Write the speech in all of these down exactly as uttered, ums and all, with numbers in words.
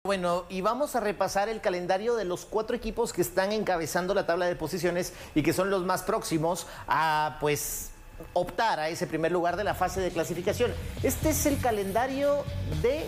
Bueno, y vamos a repasar el calendario de los cuatro equipos que están encabezando la tabla de posiciones y que son los más próximos a, pues, optar a ese primer lugar de la fase de clasificación. Este es el calendario de...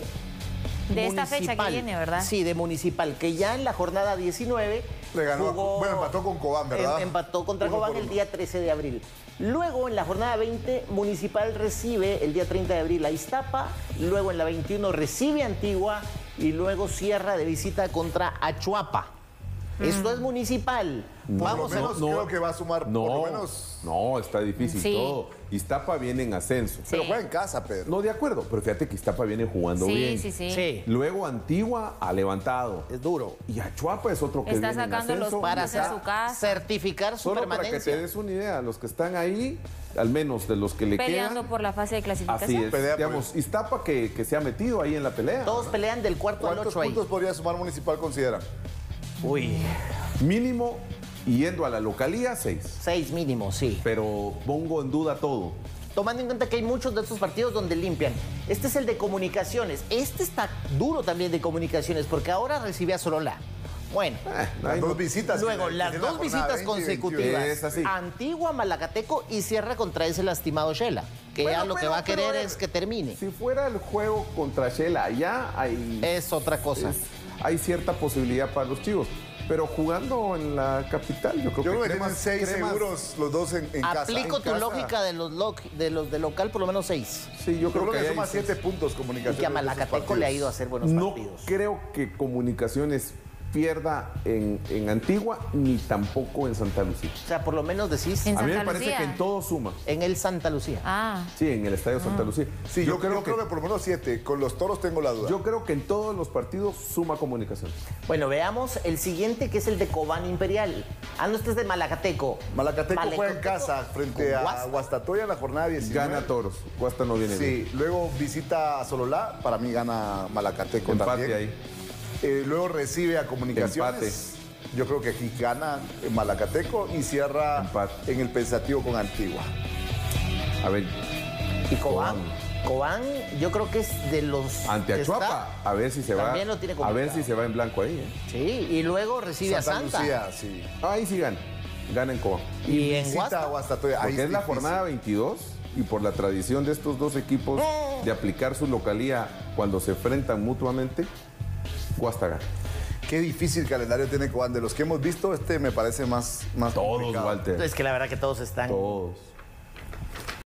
De esta fecha que viene, ¿verdad? Sí, de Municipal, que ya en la jornada diecinueve Le ganó, jugó, bueno, empató con Cobán, ¿verdad? Em, empató contra Uno Cobán por el uno. día trece de abril. Luego, en la jornada veinte, Municipal recibe el día treinta de abril a Iztapa. Luego, en la veintiuno, recibe a Antigua. Y luego cierra de visita contra Achuapa. Mm. Esto es Municipal. Por Vamos lo menos a... no, creo que va a sumar, No, por lo menos... no, está difícil Sí. todo. Iztapa viene en ascenso. Sí. Pero juega en casa, Pedro. No, de acuerdo, pero fíjate que Iztapa viene jugando Sí, bien. sí, sí, Sí, Luego Antigua ha levantado. es duro. Y Achuapa es otro que Está viene sacando en los ascenso. Para puntos en su casa. certificar su Solo para que permanencia. te des una idea, los que están ahí, al menos de los que le Peleando quedan. por la fase de clasificación. Así es. Pelea por Digamos, Iztapa que, que se ha metido ahí en la pelea. Todos pelean del cuarto al ¿Cuántos ocho ahí. puntos podría sumar Municipal, considera? Uy, Mínimo, y yendo a la localía, seis. seis mínimo, sí. Pero pongo en duda todo. Tomando en cuenta que hay muchos de estos partidos donde limpian. Este es el de Comunicaciones. Este está duro también de Comunicaciones porque ahora recibe a Solola. Bueno, Eh, Las ahí dos no- visitas. luego que- que las tiene la dos jornada visitas veinte y consecutivas. Es así. Antigua, Malacateco y cierra contra ese lastimado Shela. Que Bueno, ya lo que pero- va a pero, querer a ver, es que termine. Si fuera el juego contra Shela, allá hay, Es otra cosa. es- hay cierta posibilidad para los chivos. Pero jugando en la capital, yo creo Yo que, creo que Cremas- tienen seis Cremas- seguros los dos en, en casa. Aplico En tu casa. lógica de los, lo- de los de local, por lo menos seis. Sí, yo Yo creo que ahí suma hay siete puntos Y Comunicaciones. que a en esos Malacateco le ha ido a partidos. hacer buenos No partidos. creo que Comunicaciones pierda en, en Antigua ni tampoco en Santa Lucía. O sea, por lo menos decís En A mí me Santa parece Lucía. que en todo suma. en el Santa Lucía. Ah, Sí, en el Estadio Santa Lucía. Sí, yo, creo, que, por lo menos siete. Con los Toros tengo la duda. Yo creo que en todos los partidos suma Comunicaciones. Bueno, veamos el siguiente que es el de Cobán Imperial. Ah, no, este es de Malacateco. Malacateco juega en Malacateco casa frente con a Guasta. Guastatoya en la jornada diecinueve. Gana Toros. Cuesta no viene bien. Sí, luego visita a Sololá. Para mí gana Malacateco Empate también. ahí. Eh, luego recibe a Comunicaciones. Yo creo que aquí gana Malacateco y cierra Empate. en el pensativo con Antigua. A ver, Y Cobán. Cobán. Cobán, yo creo que es de los. ante que Achuapa, está- a ver si se va. También lo tiene A complicado. ver si se va en blanco ahí. ¿eh? Sí, y luego recibe Santa a Santa. Lucía, sí. Ahí sí gana. Gana en Cobán. Y en Visita Guasta. a Guastatoya. Ahí Porque es la difícil. jornada veintidós y por la tradición de estos dos equipos Eh. de aplicar su localía cuando se enfrentan mutuamente, Guasta gana. Qué difícil calendario tiene Cobán. De los que hemos visto, este me parece más, más Todos, complicado. Walter. Es que la verdad que todos están. Todos.